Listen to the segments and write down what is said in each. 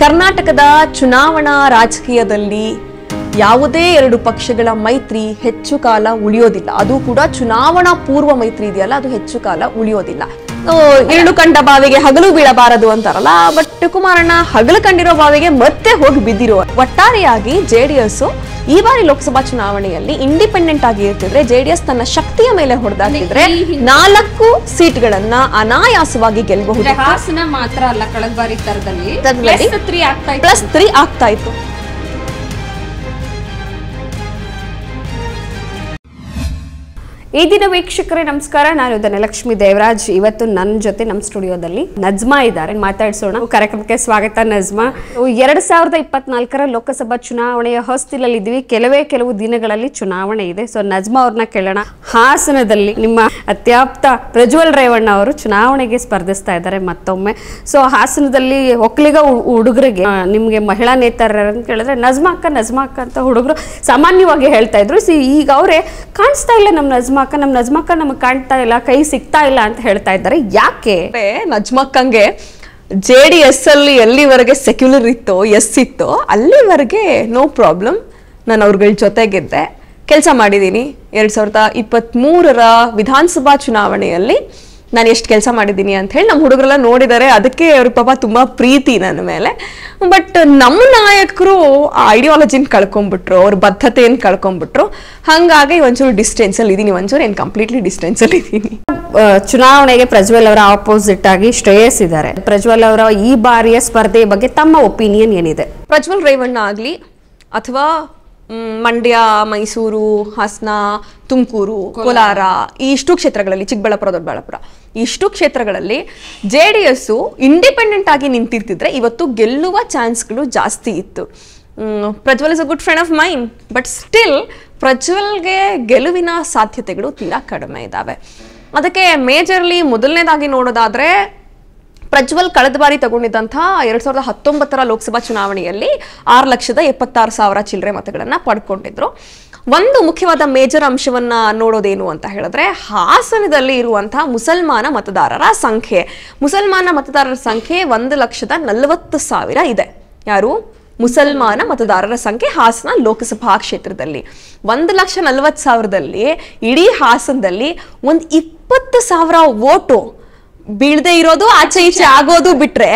ಕರ್ನಾಟಕದ ಚುನಾವಣಾ ರಾಜಕೀಯದಲ್ಲಿ ಯಾವುದೇ ಎರಡು ಪಕ್ಷಗಳ ಮೈತ್ರಿ ಹೆಚ್ಚು ಕಾಲ ಉಳಿಯೋದಿಲ್ಲ. ಅದು ಕೂಡ ಚುನಾವಣಾ ಪೂರ್ವ ಮೈತ್ರಿ ಇದೆಯಲ್ಲ, ಅದು ಹೆಚ್ಚು ಕಾಲ ಉಳಿಯೋದಿಲ್ಲ. ಇರುಳು ಕಂಡ ಬಾವಿಗೆ ಹಗಲು ಬೀಳಬಾರದು ಅಂತಾರಲ್ಲ, ಬಟ್ ಕುಮಾರಣ್ಣ ಹಗಲು ಕಂಡಿರೋ ಬಾವಿಗೆ ಮತ್ತೆ ಹೋಗಿ ಬಿದ್ದಿರುವ. ಒಟ್ಟಾರೆಯಾಗಿ ಜೆಡಿಎಸ್ ಈ ಬಾರಿ ಲೋಕಸಭಾ ಚುನಾವಣೆಯಲ್ಲಿ ಇಂಡಿಪೆಂಡೆಂಟ್ ಆಗಿ ಇರ್ತಿದ್ರೆ, ಜೆಡಿಎಸ್ ತನ್ನ ಶಕ್ತಿಯ ಮೇಲೆ ಹೊಡೆದಾಕಿದ್ರೆ 4 ಸೀಟ್ಗಳನ್ನ ಅನಾಯಾಸವಾಗಿ ಗೆಲ್ಲಬಹುದು. ಹಾಸನ ಮಾತ್ರ ಅಲ್ಲ, ಕಳೆದ ಬಾರಿ ತರದಲ್ಲಿ +3 ಆಗ್ತಾ ಇತ್ತು. ಈ ದಿನ ವೀಕ್ಷಕರೇ ನಮಸ್ಕಾರ, ನಾನು ಧನಲಕ್ಷ್ಮಿ ದೇವರಾಜ್. ಇವತ್ತು ನನ್ನ ಜೊತೆ ನಮ್ಮ ಸ್ಟುಡಿಯೋದಲ್ಲಿ ನಜ್ಮಾ ಇದ್ದಾರೆ, ಮಾತಾಡ್ಸೋಣ. ಕಾರ್ಯಕ್ರಮಕ್ಕೆ ಸ್ವಾಗತ ನಜ್ಮಾ. 2024ರ ಲೋಕಸಭಾ ಚುನಾವಣೆಯ ಹೊಸ್ತಿಲಲ್ಲಿದ್ದೀವಿ. ಕೆಲವು ದಿನಗಳಲ್ಲಿ ಚುನಾವಣೆ ಇದೆ. ಸೊ ನಜ್ಮಾ ಅವ್ರನ್ನ ಕೇಳೋಣ. ಹಾಸನದಲ್ಲಿ ನಿಮ್ಮ ಅತ್ಯಾಪ್ತ ಪ್ರಜ್ವಲ್ ರೇವಣ್ಣ ಅವರು ಚುನಾವಣೆಗೆ ಸ್ಪರ್ಧಿಸ್ತಾ ಇದ್ದಾರೆ ಮತ್ತೊಮ್ಮೆ. ಸೊ ಹಾಸನದಲ್ಲಿ ಒಕ್ಕಲಿಗ ಹುಡುಗರಿಗೆ ನಿಮ್ಗೆ ಮಹಿಳಾ ನೇತಾರರು ಅಂತ ಕೇಳಿದ್ರೆ ನಜ್ಮಾ ಅಕ್ಕ ಅಂತ ಹುಡುಗರು ಸಾಮಾನ್ಯವಾಗಿ ಹೇಳ್ತಾ ಇದ್ರು. ಈಗ ಅವರೇ ಕಾಣಿಸ್ತಾ ಇಲ್ಲ, ನಮ್ಮ ನಜ್ಮಕ್ಕ ನಮಗೆ ಕಾಣ್ತಾ ಇಲ್ಲ, ಕೈ ಸಿಗ್ತಾ ಇಲ್ಲ ಅಂತ ಹೇಳ್ತಾ ಇದ್ದಾರೆ. ಯಾಕೆ? ನಜ್ಮಕ್ಕಂಗೆ JDS ಅಲ್ಲಿ ಎಲ್ಲಿವರೆಗೆ ಸೆಕ್ಯುಲರ್ ಇತ್ತೋ, ಇತ್ತೋ ಅಲ್ಲಿವರೆಗೆ ನೋ ಪ್ರಾಬ್ಲಮ್. ನಾನು ಅವ್ರಗಳ ಜೊತೆಗಿದ್ದೆ, ಕೆಲಸ ಮಾಡಿದ್ದೀನಿ. 2023ರ ವಿಧಾನಸಭಾ ಚುನಾವಣೆಯಲ್ಲಿ ನಾನು ಎಷ್ಟು ಕೆಲಸ ಮಾಡಿದ್ದೀನಿ ಅಂತ ಹೇಳಿ ನಮ್ಮ ಹುಡುಗರೆಲ್ಲ ನೋಡಿದ್ದಾರೆ. ಅದಕ್ಕೆ ಅವ್ರ ಪಾಪ ತುಂಬಾ ಪ್ರೀತಿ ನನ್ನ ಮೇಲೆ. ಬಟ್ ನಮ್ಮ ನಾಯಕರು ಆ ಐಡಿಯಾಲಜಿನ ಕಳ್ಕೊಂಡ್ಬಿಟ್ರು, ಅವ್ರ ಬದ್ಧತೆಯನ್ನು ಕಳ್ಕೊಂಡ್ಬಿಟ್ರು. ಹಾಗಾಗಿ ಒಂಚೂರು ಡಿಸ್ಟೆನ್ಸ್ ಅಲ್ಲಿ ಇದೀನಿ, ಒಂಚೂರು ಏನು ಕಂಪ್ಲೀಟ್ಲಿ ಡಿಸ್ಟೆನ್ಸ್ ಅಲ್ಲಿ ಇದ್ದೀನಿ. ಚುನಾವಣೆಗೆ ಪ್ರಜ್ವಲ್ ಅವರ ಆಪೋಸಿಟ್ ಆಗಿ ಶ್ರೇಯಸ್ ಇದ್ದಾರೆ. ಪ್ರಜ್ವಲ್ ಅವರ ಈ ಬಾರಿಯ ಸ್ಪರ್ಧೆ ಬಗ್ಗೆ ತಮ್ಮ ಒಪಿನಿಯನ್ ಏನಿದೆ? ಪ್ರಜ್ವಲ್ ರೇವಣ್ಣ ಆಗ್ಲಿ ಅಥವಾ ಮಂಡ್ಯ, ಮೈಸೂರು, ಹಾಸನ, ತುಮಕೂರು, ಕೋಲಾರ, ಈ ಇಷ್ಟು ಕ್ಷೇತ್ರಗಳಲ್ಲಿ, ಚಿಕ್ಕಬಳ್ಳಾಪುರ, ದೊಡ್ಡಬಳ್ಳಾಪುರ, ಇಷ್ಟು ಕ್ಷೇತ್ರಗಳಲ್ಲಿ JDS ಇಂಡಿಪೆಂಡೆಂಟ್ ಆಗಿ ನಿಂತಿರ್ತಿದ್ರೆ ಇವತ್ತು ಗೆಲ್ಲುವ ಚಾನ್ಸ್ಗಳು ಜಾಸ್ತಿ ಇತ್ತು. Prajwal is a good friend of mine, but still ಪ್ರಜ್ವಲ್ಗೆ ಗೆಲುವಿನ ಸಾಧ್ಯತೆಗಳು ತೀರಾ ಕಡಿಮೆ ಇದ್ದಾವೆ. ಅದಕ್ಕೆ ಮೇಜರ್ಲಿ ಮೊದಲನೇದಾಗಿ ನೋಡೋದಾದ್ರೆ, ಪ್ರಜ್ವಲ್ ಕಳೆದ ಬಾರಿ ತಗೊಂಡಿದ್ದಂಥ 2019ರ ಲೋಕಸಭಾ ಚುನಾವಣೆಯಲ್ಲಿ 6,76,000 ಚಿಲ್ಲರೆ ಮತಗಳನ್ನ ಪಡ್ಕೊಂಡಿದ್ರು. ಒಂದು ಮುಖ್ಯವಾದ ಮೇಜರ್ ಅಂಶವನ್ನ ನೋಡೋದೇನು ಅಂತ ಹೇಳಿದ್ರೆ, ಹಾಸನದಲ್ಲಿ ಇರುವಂತಹ ಮುಸಲ್ಮಾನ ಮತದಾರರ ಸಂಖ್ಯೆ 1,40,000 ಇದೆ. ಯಾರು? ಮುಸಲ್ಮಾನ ಮತದಾರರ ಸಂಖ್ಯೆ ಹಾಸನ ಲೋಕಸಭಾ ಕ್ಷೇತ್ರದಲ್ಲಿ 1,40,000ದಲ್ಲಿ ಇಡೀ ಹಾಸನದಲ್ಲಿ ಒಂದು 20,000 ವೋಟು ಬೀಳದೆ ಇರೋದು, ಆಚೆ ಈಚೆ ಆಗೋದು ಬಿಟ್ರೆ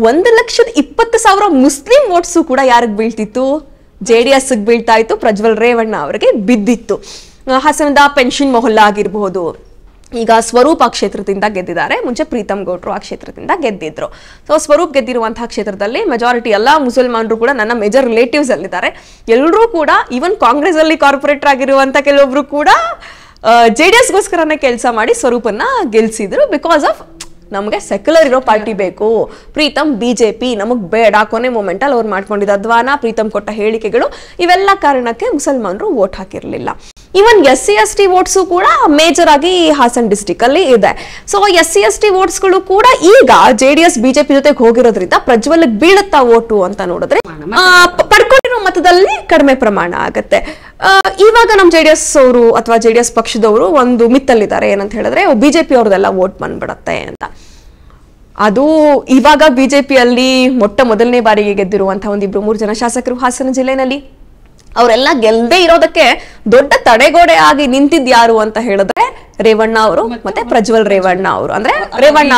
1,20,000 ಮುಸ್ಲಿಂ ವೋಟ್ಸು ಕೂಡ ಯಾರಿಗೆ ಬೀಳ್ತಿತ್ತು? JDS ಬೀಳ್ತಾ ಇತ್ತು, ಪ್ರಜ್ವಲ್ ರೇವಣ್ಣ ಅವರಿಗೆ ಬಿದ್ದಿತ್ತು. ಹಾಸನದ ಪೆನ್ಷನ್ ಮೊಹಲ್ಲಾ ಆಗಿರಬಹುದು, ಈಗ ಸ್ವರೂಪ್ ಆ ಕ್ಷೇತ್ರದಿಂದ ಗೆದ್ದಿದ್ದಾರೆ. ಮುಂಚೆ ಪ್ರೀತಮ್ ಗೌಡ್ರು ಆ ಕ್ಷೇತ್ರದಿಂದ ಗೆದ್ದಿದ್ರು. ಸೊ ಸ್ವರೂಪ್ ಗೆದ್ದಿರುವಂತಹ ಕ್ಷೇತ್ರದಲ್ಲಿ ಮೆಜಾರಿಟಿ ಎಲ್ಲ ಮುಸಲ್ಮಾನರು ಕೂಡ ನನ್ನ ಮೇಜರ್ ರಿಲೇಟಿವ್ಸ್ ಅಲ್ಲಿದ್ದಾರೆ. ಎಲ್ಲರೂ ಕೂಡ, ಈವನ್ ಕಾಂಗ್ರೆಸ್ ಅಲ್ಲಿ ಕಾರ್ಪೊರೇಟರ್ ಆಗಿರುವಂತ ಕೆಲವೊಬ್ರು ಕೂಡ JDSಗೋಸ್ಕರನೇ ಕೆಲಸ ಮಾಡಿ ಸ್ವರೂಪನ್ನ ಗೆಲ್ಸಿದ್ರು. ಬಿಕಾಸ್ ಆಫ್ ನಮಗೆ ಸೆಕ್ಯುಲರ್ ಇರೋ ಪಾರ್ಟಿ ಬೇಕು, ಪ್ರೀತಮ್ BJP ನಮಗ್ ಬೇಡ, ಕೊನೆ ಮೂಮೆಂಟ್ ಅಲ್ಲಿ ಅವ್ರು ಮಾಡ್ಕೊಂಡಿದ್ದ ಅಧ್ವಾನ, ಪ್ರೀತಮ್ ಕೊಟ್ಟ ಹೇಳಿಕೆಗಳು, ಇವೆಲ್ಲ ಕಾರಣಕ್ಕೆ ಮುಸಲ್ಮಾನರು ವೋಟ್ ಹಾಕಿರ್ಲಿಲ್ಲ. ಈವನ್ SC/ST ವೋಟ್ಸು ಕೂಡ ಮೇಜರ್ ಆಗಿ ಹಾಸನ್ ಡಿಸ್ಟಿಕ್ ಅಲ್ಲಿ ಇದೆ. ಸೊ SC/ST ವೋಟ್ಸ್ಗಳು ಕೂಡ ಈಗ JDS BJP ಜೊತೆಗೆ ಹೋಗಿರೋದ್ರಿಂದ ಪ್ರಜ್ವಲ್ ಬೀಳುತ್ತಾ ವೋಟು ಅಂತ ನೋಡಿದ್ರೆ ಪಡ್ಕೊಂಡಿರೋ ಮತದಲ್ಲಿ ಕಡಿಮೆ ಪ್ರಮಾಣ ಆಗತ್ತೆ. ಇವಾಗ ನಮ್ಮ JDS ಅವರು ಅಥವಾ JDS ಪಕ್ಷದವರು ಒಂದು ಮಿತ್ತಲ್ಲಿದ್ದಾರೆ, ಏನಂತ ಹೇಳಿದ್ರೆ BJP ಅವ್ರದೆಲ್ಲ ವೋಟ್ ಬಂದ್ಬಿಡತ್ತೆ ಅಂತ. ಅದು ಇವಾಗ BJP ಅಲ್ಲಿ ಮೊದಲನೇ ಬಾರಿಗೆ ಗೆದ್ದಿರುವಂತಹ 1-2-3 ಜನ ಶಾಸಕರು ಹಾಸನ ಜಿಲ್ಲೆನಲ್ಲಿ, ಅವರೆಲ್ಲ ಗೆಲ್ಲದೆ ಇರೋದಕ್ಕೆ ದೊಡ್ಡ ತಡೆಗೋಡೆ ಆಗಿ ನಿಂತಿದ್ ಯಾರು ಅಂತ ಹೇಳಿದ್ರೆ ರೇವಣ್ಣ ಅವರು ಮತ್ತೆ ಪ್ರಜ್ವಲ್ ರೇವಣ್ಣ ಅವರು. ಅಂದ್ರೆ ರೇವಣ್ಣ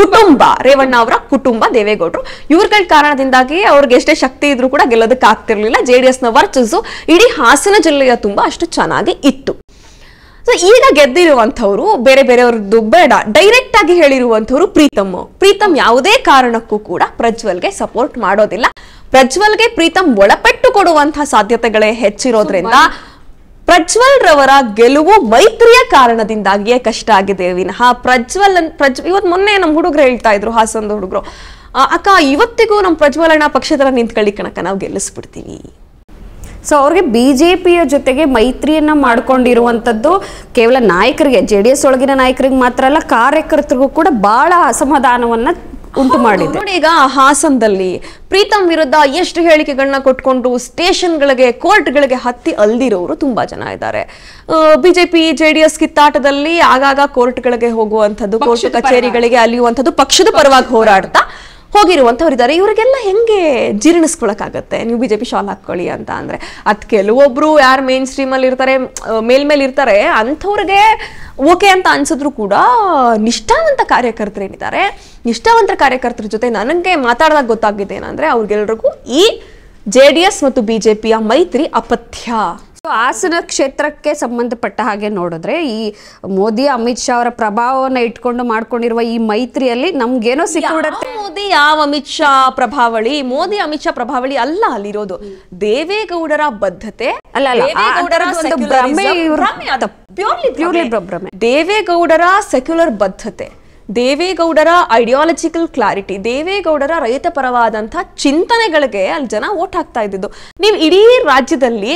ಅವರ ಕುಟುಂಬ ದೇವೇಗೌಡರು. ಇವ್ರಗಳ ಕಾರಣದಿಂದಾಗಿ ಅವ್ರಿಗೆ ಎಷ್ಟೇ ಶಕ್ತಿ ಇದ್ರೂ ಕೂಡ ಗೆಲ್ಲೋದಕ್ಕೆ ಆಗ್ತಿರ್ಲಿಲ್ಲ. JDS ನ ವರ್ಚಸ್ಸು ಇಡೀ ಹಾಸನ ಜಿಲ್ಲೆಯ ತುಂಬಾ ಅಷ್ಟು ಚೆನ್ನಾಗಿ ಇತ್ತು. ಸೊ ಈಗ ಗೆದ್ದಿರುವಂಥವ್ರು ಬೇರೆಯವ್ರದ್ದು ಬೇಡ, ಡೈರೆಕ್ಟ್ ಆಗಿ ಹೇಳಿರುವಂಥವ್ರು ಪ್ರೀತಮ್ ಯಾವುದೇ ಕಾರಣಕ್ಕೂ ಕೂಡ ಪ್ರಜ್ವಲ್ಗೆ ಸಪೋರ್ಟ್ ಮಾಡೋದಿಲ್ಲ. ಪ್ರಜ್ವಲ್ಗೆ ಪ್ರೀತಮ್ ಒಳಪೆಟ್ಟು ಕೊಡುವಂತಹ ಸಾಧ್ಯತೆಗಳೇ ಹೆಚ್ಚಿರೋದ್ರಿಂದ ಪ್ರಜ್ವಲ್ ರವರ ಗೆಲುವು ಮೈತ್ರಿಯ ಕಾರಣದಿಂದಾಗಿಯೇ ಕಷ್ಟ ಆಗಿದೆ ವಿನಃ ಇವತ್ತು ಮೊನ್ನೆ ನಮ್ಮ ಹುಡುಗರು ಹೇಳ್ತಾ ಇದ್ರು, ಹಾಸನದ ಹುಡುಗರು, ಅಕ್ಕ ಇವತ್ತಿಗೂ ನಮ್ಮ ಪ್ರಜ್ವಲ್ ಅಣ್ಣ ಪಕ್ಷದಲ್ಲಿ ನಿಂತ್ಕೊಳ್ಳಿ ಕಣಕ್ಕ, ನಾವು ಗೆಲ್ಲಿಸ್ಬಿಡ್ತೀವಿ. ಸೊ ಅವ್ರಿಗೆ BJPಯ ಜೊತೆಗೆ ಮೈತ್ರಿಯನ್ನ ಮಾಡ್ಕೊಂಡಿರುವಂತದ್ದು ಕೇವಲ ನಾಯಕರಿಗೆ, JDS ಒಳಗಿನ ನಾಯಕರಿಗೆ ಮಾತ್ರ ಅಲ್ಲ, ಕಾರ್ಯಕರ್ತರಿಗೂ ಕೂಡ ಬಹಳ ಅಸಮಾಧಾನವನ್ನ ಉಂಟು ಮಾಡಿದೆ. ನೋಡಿ, ಈಗ ಹಾಸನದಲ್ಲಿ ಪ್ರೀತಮ್ ವಿರುದ್ಧ ಎಷ್ಟು ಹೇಳಿಕೆಗಳನ್ನ ಕೊಟ್ಕೊಂಡು ಸ್ಟೇಷನ್ಗಳಿಗೆ, ಕೋರ್ಟ್ಗಳಿಗೆ ಹತ್ತಿ ಅಲ್ದಿರೋರು ತುಂಬಾ ಜನ ಇದ್ದಾರೆ. BJP JDS ಕಿತ್ತಾಟದಲ್ಲಿ ಆಗಾಗ ಕೋರ್ಟ್ಗಳಿಗೆ ಹೋಗುವಂಥದ್ದು, ಕೋರ್ಟ್ ಕಚೇರಿಗಳಿಗೆ ಅಲಿಯುವಂಥದ್ದು, ಪಕ್ಷದ ಪರವಾಗಿ ಹೋರಾಡ್ತಾ ಹೋಗಿರುವಂಥವ್ರು ಇದ್ದಾರೆ. ಇವರಿಗೆಲ್ಲ ಹೆಂಗೆ ಜೀರ್ಣಿಸ್ಕೊಳಕ್ಕಾಗತ್ತೆ ನೀವು ಬಿಜೆಪಿ ಶಾಲ್ ಹಾಕೊಳ್ಳಿ ಅಂತ ಅಂದ್ರೆ? ಅದ್ ಕೆಲವೊಬ್ರು ಯಾರು ಮೇನ್ ಸ್ಟ್ರೀಮ್ ಅಲ್ಲಿ ಇರ್ತಾರೆ, ಮೇಲ್ಮೇಲೆ ಇರ್ತಾರೆ, ಅಂಥವ್ರಿಗೆ ಓಕೆ ಅಂತ ಅನ್ಸಿದ್ರು ಕೂಡ ನಿಷ್ಠಾವಂತ ಕಾರ್ಯಕರ್ತರು ಏನಿದ್ದಾರೆ, ನಿಷ್ಠಾವಂತ ಕಾರ್ಯಕರ್ತರ ಜೊತೆ ನನಗೆ ಮಾತಾಡಿದಾಗ ಗೊತ್ತಾಗಿದೆ ಏನಂದ್ರೆ ಅವ್ರಿಗೆಲ್ರಿಗೂ ಈ JDS ಮತ್ತು ಬಿಜೆಪಿಯ ಮೈತ್ರಿ ಅಪಥ್ಯ. ಹಾಸನ ಕ್ಷೇತ್ರಕ್ಕೆ ಸಂಬಂಧಪಟ್ಟ ಹಾಗೆ ನೋಡಿದ್ರೆ ಈ ಮೋದಿ ಅಮಿತ್ ಶಾ ಅವರ ಪ್ರಭಾವವನ್ನ ಇಟ್ಕೊಂಡು ಮಾಡ್ಕೊಂಡಿರುವ ಈ ಮೈತ್ರಿಯಲ್ಲಿ ನಮ್ಗೇನೋ ಸಿಕ್ಕಿಬಿಡುತ್ತೆ. ಮೋದಿ ಯಾವ ಅಮಿತ್ ಶಾ ಪ್ರಭಾವಳಿ? ಮೋದಿ ಅಮಿತ್ ಶಾ ಪ್ರಭಾವಳಿ ಅಲ್ಲ ಅಲ್ಲಿರೋದು. ದೇವೇಗೌಡರ ಬದ್ಧತೆ, ದೇವೇಗೌಡರ ಸೆಕ್ಯುಲರ್ ಬದ್ಧತೆ, ದೇವೇಗೌಡರ ಐಡಿಯಾಲಜಿಕಲ್ ಕ್ಲಾರಿಟಿ, ದೇವೇಗೌಡರ ರೈತ ಪರವಾದಂಥ ಚಿಂತನೆಗಳಿಗೆ ಅಲ್ಲಿ ಜನ ವೋಟ್ ಹಾಕ್ತಾ ಇದ್ದಿದ್ದು. ನೀವು ಇಡೀ ರಾಜ್ಯದಲ್ಲಿ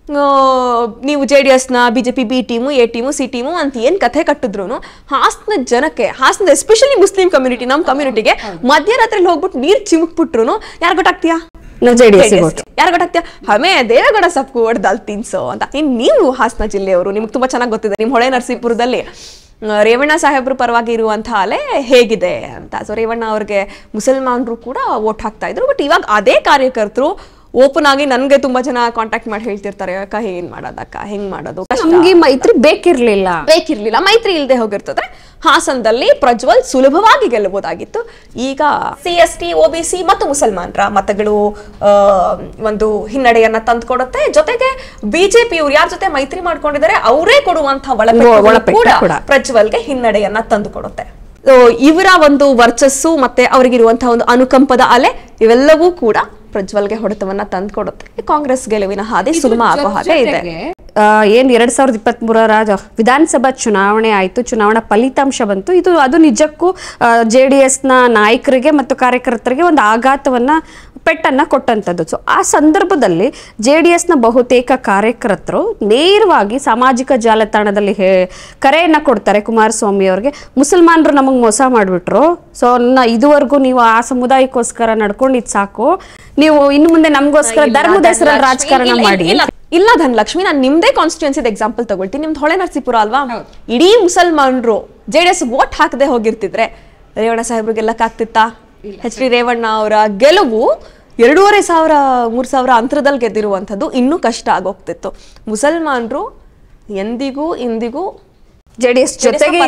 ನೀವು JDS ನ BJP B team, A team, C team ಅಂತ ಏನ್ ಕಥೆ ಕಟ್ಟಿದ್ರು ಹಾಸನ ಜನಕ್ಕೆ, ಹಾಸನದ ಎಸ್ಪೆಷಲಿ ಮುಸ್ಲಿಂ ಕಮ್ಯುನಿಟಿ, ನಮ್ಮ ಕಮ್ಯುನಿಟಿಗೆ ಮಧ್ಯರಾತ್ರಿ ಹೋಗ್ಬಿಟ್ಟು ನೀರ್ ಚಿಮುಕ್ಬಿಟ್ರು ಯಾರು ಗೊತ್ತಾಗ್ತೀಯಾ? ಯಾರು ಗೊತ್ತಾಗ್ತೀಯಾ? ಹಮೇ ದೇವೇಗೌಡ ಸಬ್ಕು ಹೊಡೆದಲ್ ತಿನ್ಸೋ ಅಂತ. ನೀವು ಹಾಸನ ಜಿಲ್ಲೆಯವರು, ನಿಮ್ಗೆ ತುಂಬಾ ಚೆನ್ನಾಗಿ ಗೊತ್ತಿದೆ. ನಿಮ್ ಹೊಳೆ ನರಸೀಪುರದಲ್ಲಿ ರೇವಣ್ಣ ಸಾಹೇಬ್ರು ಪರವಾಗಿ ಇರುವಂತಹ ಅಲೆ ಹೇಗಿದೆ ಅಂತ. ಸೊ ರೇವಣ್ಣ ಅವ್ರಿಗೆ ಮುಸಲ್ಮಾನರು ಕೂಡ ವೋಟ್ ಹಾಕ್ತಾ ಇದ್ರು. ಬಟ್ ಇವಾಗ ಅದೇ ಕಾರ್ಯಕರ್ತರು ಓಪನ್ ಆಗಿ ನನ್ಗೆ ತುಂಬಾ ಜನ ಕಾಂಟ್ಯಾಕ್ಟ್ ಮಾಡಿ ಹೇಳ್ತಿರ್ತಾರೆ, ಅಕ್ಕ ಏನ್ ಮಾಡೋದಕ್ಕ, ಹೆಂಗ್ ಮಾಡೋದು, ನಮ್ಗೆ ಮೈತ್ರಿ ಬೇಕಿರ್ಲಿಲ್ಲ. ಮೈತ್ರಿ ಇಲ್ಲದೆ ಹೋಗಿರ್ತದೆ ಹಾಸನದಲ್ಲಿ ಪ್ರಜ್ವಲ್ ಸುಲಭವಾಗಿ ಗೆಲ್ಲಬಹುದಾಗಿತ್ತು. ಈಗ CST, OBC ಮತ್ತು ಮುಸಲ್ಮಾನರ ಮತಗಳು ಒಂದು ಹಿನ್ನಡೆಯನ್ನ ತಂದುಕೊಡುತ್ತೆ. ಜೊತೆಗೆ ಬಿಜೆಪಿ ಇವ್ರು ಯಾರ ಜೊತೆ ಮೈತ್ರಿ ಮಾಡ್ಕೊಂಡಿದ್ದಾರೆ ಅವರೇ ಕೊಡುವಂತಹ ಒಳಪೆಟ್ಟು ಕೂಡ ಪ್ರಜ್ವಲ್ಗೆ ಹಿನ್ನಡೆಯನ್ನ ತಂದುಕೊಡುತ್ತೆ. ಇವರ ಒಂದು ವರ್ಚಸ್ಸು ಮತ್ತೆ ಅವರಿಗಿರುವಂತಹ ಒಂದು ಅನುಕಂಪದ ಅಲೆ ಇವೆಲ್ಲವೂ ಕೂಡ ಪ್ರಜ್ವಲ್ಗೆ ಹೊಡೆತವನ್ನ ತಂದುಕೊಡುತ್ತೆ. ಕಾಂಗ್ರೆಸ್ ಗೆಲುವಿನ ಹಾದಿ ಸುಗಮ ಆಗೋ ಹಾಗೆ ಇದೆ. ಏನ್ 2023 ವಿಧಾನಸಭಾ ಚುನಾವಣೆ ಆಯ್ತು, ಚುನಾವಣಾ ಫಲಿತಾಂಶ ಬಂತು. ಅದು ನಿಜಕ್ಕೂ JDS ನ ನಾಯಕರಿಗೆ ಮತ್ತು ಕಾರ್ಯಕರ್ತರಿಗೆ ಒಂದು ಆಘಾತವನ್ನ, ಪೆಟ್ಟನ್ನ ಕೊಟ್ಟಂತದ್ದು. ಸೊ ಆ ಸಂದರ್ಭದಲ್ಲಿ JDS ನ ಬಹುತೇಕ ಕಾರ್ಯಕರ್ತರು ನೇರವಾಗಿ ಸಾಮಾಜಿಕ ಜಾಲತಾಣದಲ್ಲಿ ಕರೆಯನ್ನ ಕೊಡ್ತಾರೆ ಕುಮಾರಸ್ವಾಮಿ ಅವ್ರಿಗೆ. ಮುಸಲ್ಮಾನರು ನಮಗ್ ಮೋಸ ಮಾಡ್ಬಿಟ್ರು, ಸೊ ಇದುವರೆಗೂ ನೀವು ಆ ಸಮುದಾಯಕ್ಕೋಸ್ಕರ ನಡ್ಕೊಂಡಿದ್ ಸಾಕು, ನೀವು ಇನ್ನು ಮುಂದೆ ನಮಗೋಸ್ಕರ ಧರ್ಮದ ಹೆಸರಲ್ಲಿ ರಾಜಕಾರಣ ಮಾಡಿ. ಇಲ್ಲ ಧನಲಕ್ಷ್ಮಿ, ನಾನು ನಿಮ್ದೇ ಕಾನ್ಸ್ಟಿಟ್ಯೂನ್ಸಿ ಎಕ್ಸಾಂಪಲ್ ತಗೊಳ್ತೀನಿ. ನಿಮ್ದು ಹೊಳೆ ನರಸೀಪುರ ಅಲ್ವಾ? ಇಡೀ ಮುಸಲ್ಮಾನರು JDS ವೋಟ್ ಹಾಕದೆ ಹೋಗಿರ್ತಿದ್ರೆ ರೇವಣ್ಣ ಸಾಹೇಬ್ರು ಗೆಲ್ಲಕ್ಕಾಗ್ತಿತ್ತಾ? HD ರೇವಣ್ಣ ಅವರ ಗೆಲುವು 2500-3000 ಅಂತರದಲ್ಲಿ ಗೆದ್ದಿರುವಂಥದ್ದು ಇನ್ನೂ ಕಷ್ಟ ಆಗೋಗ್ತಿತ್ತು. ಮುಸಲ್ಮಾನರು ಎಂದಿಗೂ ಇಂದಿಗೂ JDS ಜೊತೆಗೆ